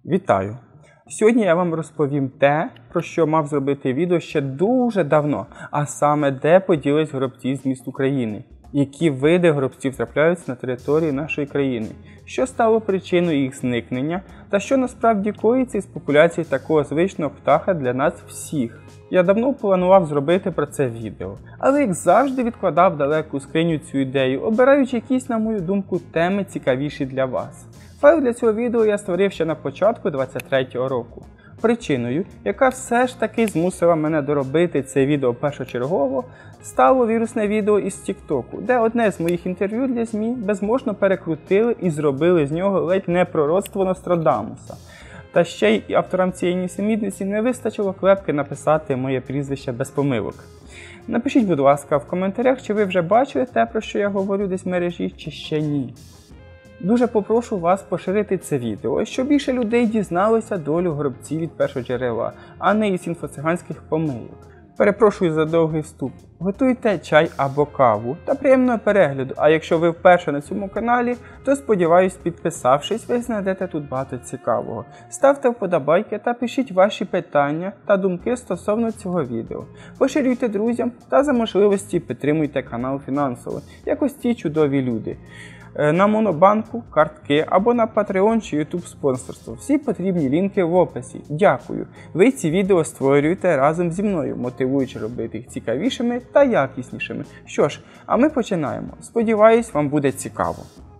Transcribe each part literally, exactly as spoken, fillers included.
Вітаю! Сьогодні я вам розповім те, про що мав зробити відео ще дуже давно, а саме де поділись горобці з міст України, які види горобців трапляються на території нашої країни, що стало причиною їх зникнення та що насправді коїться із популяцією такого звичного птаха для нас всіх. Я давно планував зробити про це відео, але як завжди відкладав далеку скриню цю ідею, обираючи якісь, на мою думку, теми цікавіші для вас. Файл для цього відео я створив ще на початку двадцять третього року. Причиною, яка все ж таки змусила мене доробити це відео першочергово, стало вірусне відео із тіктоку, де одне з моїх інтерв'ю для ЗМІ безможно перекрутили і зробили з нього ледь не пророцтво Нострадамуса. Та ще й авторам цієї нісенітниці не вистачило клепки написати моє прізвище без помилок. Напишіть, будь ласка, в коментарях, чи ви вже бачили те, про що я говорю десь в мережі, чи ще ні. Дуже попрошу вас поширити це відео, щоб більше людей дізналося долю горобців від першого джерела, а не із інфоциганських помилок. Перепрошую за довгий вступ. Готуйте чай або каву та приємного перегляду, а якщо ви вперше на цьому каналі, то сподіваюсь, підписавшись, ви знайдете тут багато цікавого. Ставте вподобайки та пишіть ваші питання та думки стосовно цього відео. Поширюйте друзям та за можливості підтримуйте канал фінансово, як ось ці чудові люди. На Монобанку, картки або на Patreon чи YouTube спонсорство. Всі потрібні лінки в описі. Дякую! Ви ці відео створюєте разом зі мною, мотивуючи робити їх цікавішими та якіснішими. Що ж, а ми починаємо. Сподіваюсь, вам буде цікаво.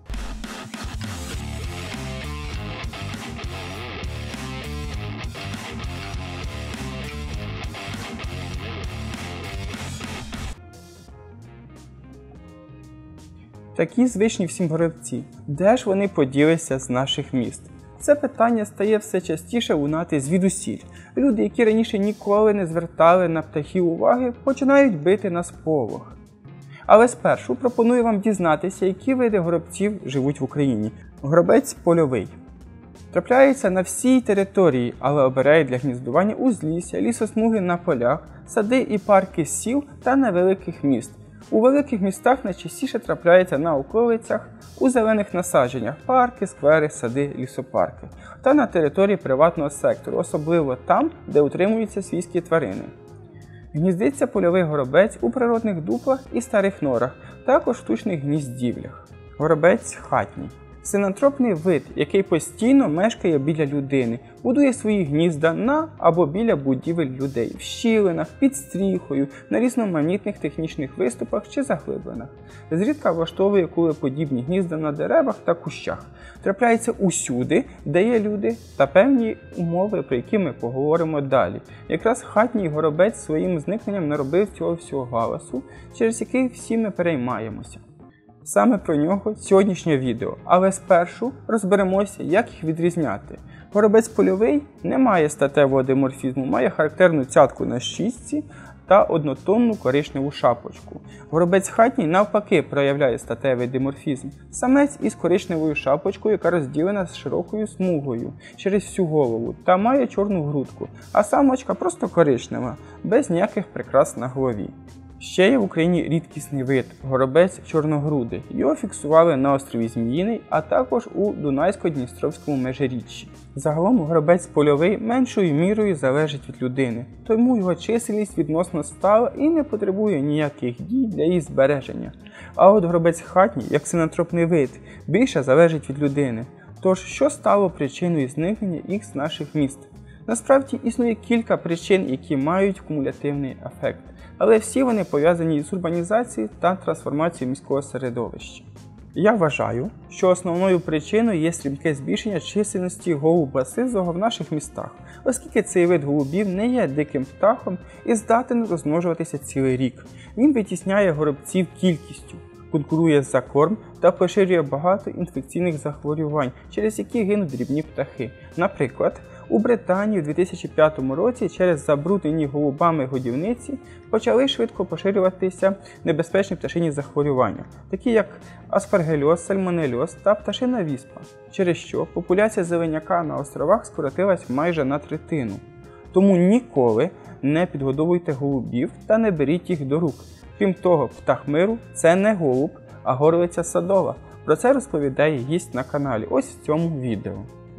Такі звичні всім горобці. Де ж вони поділися з наших міст? Це питання стає все частіше лунати звідусіль. Люди, які раніше ніколи не звертали на птахів уваги, починають бити на сполох. Але спершу пропоную вам дізнатися, які види горобців живуть в Україні. Горобець польовий. Трапляється на всій території, але обирає для гніздування узлісся, лісосмуги на полях, сади і парки сіл та невеликих міст. У великих містах найчастіше трапляється на околицях, у зелених насадженнях – парки, сквери, сади, лісопарки. Та на території приватного сектору, особливо там, де утримуються свійські тварини. Гніздиться польовий горобець у природних дуплах і старих норах, також в штучних гніздівлях. Горобець хатній. Синантропний вид, який постійно мешкає біля людини, будує свої гнізда на або біля будівель людей, в щілинах, під стріхою, на різноманітних технічних виступах чи заглибинах. Зрідка влаштовує кулеподібні гнізда на деревах та кущах. Трапляється усюди, де є люди та певні умови, про які ми поговоримо далі. Якраз хатній горобець своїм зникненням наробив цього всього галасу, через який всі ми переймаємося. Саме про нього сьогоднішнє відео, але спершу розберемося, як їх відрізняти. Горобець польовий не має статевого диморфізму, має характерну цятку на шістці та однотонну коричневу шапочку. Горобець хатній навпаки проявляє статевий диморфізм. Самець із коричневою шапочкою, яка розділена з широкою смугою через всю голову та має чорну грудку, а самочка просто коричнева, без ніяких прикрас на голові. Ще є в Україні рідкісний вид – горобець чорногрудий. Його фіксували на острові Зміїний, а також у Дунайсько-Дністровському межиріччі. Загалом горобець польовий меншою мірою залежить від людини, тому його чисельність відносно стала і не потребує ніяких дій для її збереження. А от горобець хатній, як синантропний вид, більше залежить від людини. Тож, що стало причиною зникнення їх з наших міст? Насправді існує кілька причин, які мають кумулятивний ефект, але всі вони пов'язані з урбанізацією та трансформацією міського середовища. Я вважаю, що основною причиною є стрімке збільшення чисельності голуба сизого в наших містах, оскільки цей вид голубів не є диким птахом і здатен розмножуватися цілий рік. Він витісняє горобців кількістю, конкурує за корм та поширює багато інфекційних захворювань, через які гинуть дрібні птахи. Наприклад, у Британії у дві тисячі п'ятому році через забруднені голубами годівниці почали швидко поширюватися небезпечні пташині захворювання, такі як аспаргельоз, сальмонельоз та пташина віспа, через що популяція зеленяка на островах скоротилась майже на третину. Тому ніколи не підгодовуйте голубів та не беріть їх до рук. Крім того, птах миру – це не голуб, а горлиця садова. Про це розповідає гість на каналі, ось в цьому відео.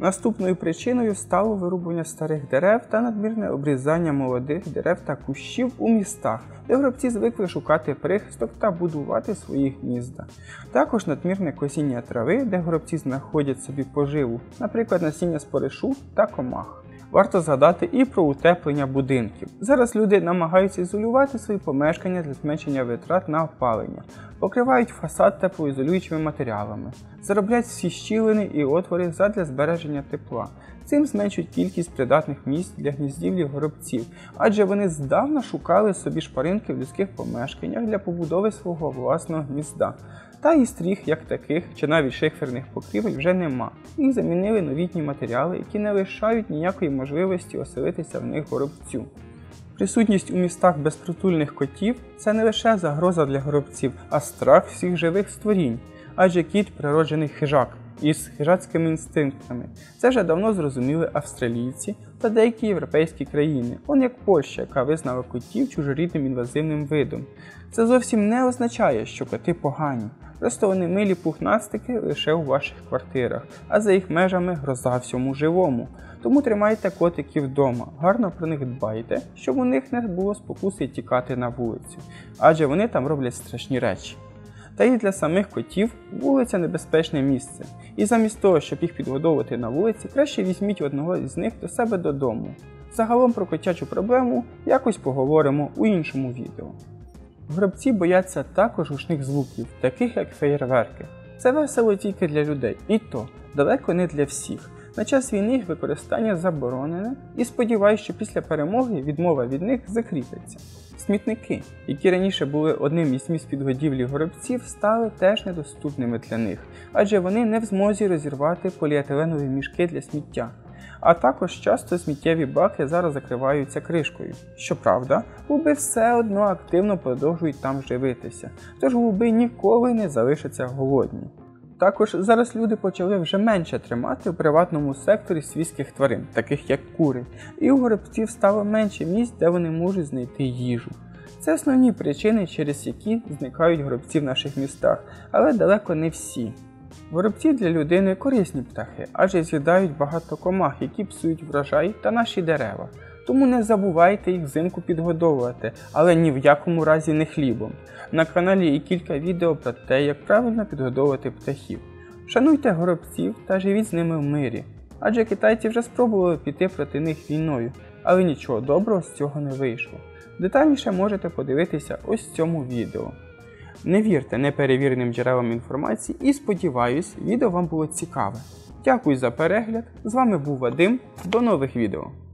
Наступною причиною стало вирубування старих дерев та надмірне обрізання молодих дерев та кущів у містах, де горобці звикли шукати прихисток та будувати свої гнізда. Також надмірне косіння трави, де горобці знаходять собі поживу, наприклад, насіння споришу та комах. Варто згадати і про утеплення будинків. Зараз люди намагаються ізолювати свої помешкання для зменшення витрат на опалення, покривають фасад теплоізолюючими матеріалами, заробляють всі щілини і отвори задля збереження тепла. Цим зменшують кількість придатних місць для гніздівлі горобців, адже вони здавна шукали собі шпаринки в людських помешканнях для побудови свого власного гнізда. Та і стріх, як таких, чи навіть шиферних покрівель вже нема. Їх замінили новітні матеріали, які не лишають ніякої можливості оселитися в них горобцю. Присутність у містах безпритульних котів – це не лише загроза для горобців, а страх всіх живих створінь. Адже кіт – природжений хижак із хижацькими інстинктами. Це вже давно зрозуміли австралійці та деякі європейські країни, он як Польща, яка визнала котів чужорідним інвазивним видом. Це зовсім не означає, що коти погані. Просто вони милі пухнастики лише у ваших квартирах, а за їх межами гроза всьому живому. Тому тримайте котиків вдома, гарно про них дбайте, щоб у них не було спокуси тікати на вулицю, адже вони там роблять страшні речі. Та і для самих котів вулиця – небезпечне місце. І замість того, щоб їх підгодовувати на вулиці, краще візьміть одного із них до себе додому. Загалом про котячу проблему якось поговоримо у іншому відео. Горобці бояться також гучних звуків, таких як феєрверки. Це весело тільки для людей, і то далеко не для всіх. На час війни їх використання заборонене, і сподіваюся, що після перемоги відмова від них закріпиться. Смітники, які раніше були одним із місць підгодівлі горобців, стали теж недоступними для них, адже вони не в змозі розірвати поліетиленові мішки для сміття. А також часто сміттєві баки зараз закриваються кришкою. Щоправда, голуби все одно активно продовжують там живитися, тож голуби ніколи не залишаться голодні. Також зараз люди почали вже менше тримати в приватному секторі свійських тварин, таких як кури, і у горобців стало менше місць, де вони можуть знайти їжу. Це основні причини, через які зникають горобці в наших містах, але далеко не всі. Горобці для людини корисні птахи, адже з'їдають багато комах, які псують врожай та наші дерева. Тому не забувайте їх взимку підгодовувати, але ні в якому разі не хлібом. На каналі є кілька відео про те, як правильно підгодовувати птахів. Шануйте горобців та живіть з ними в мирі, адже китайці вже спробували піти проти них війною, але нічого доброго з цього не вийшло. Детальніше можете подивитися ось в цьому відео. Не вірте неперевіреним джерелам інформації і сподіваюсь, відео вам було цікаве. Дякую за перегляд, з вами був Вадим, до нових відео.